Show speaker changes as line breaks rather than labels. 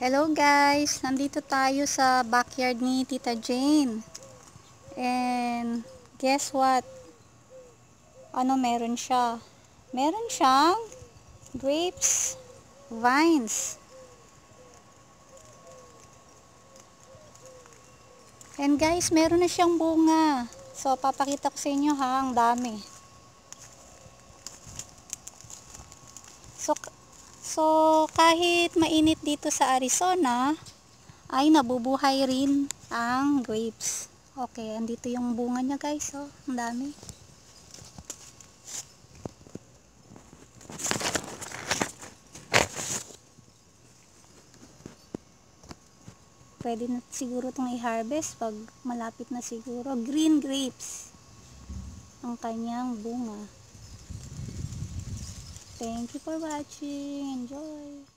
Hello guys! Nandito tayo sa backyard ni Tita Jane. And guess what? Meron siya? Meron siyang grapes, vines. And guys, meron na siyang bunga. So, papakita ko sa inyo ha, ang dami. So kahit mainit dito sa Arizona, ay nabubuhay rin ang grapes. Okay, andito yung bunga niya guys, oh, ang dami. Pwede na siguro itong i-harvest pag malapit na siguro. Green grapes ang kanyang bunga. Thank you for watching. Enjoy!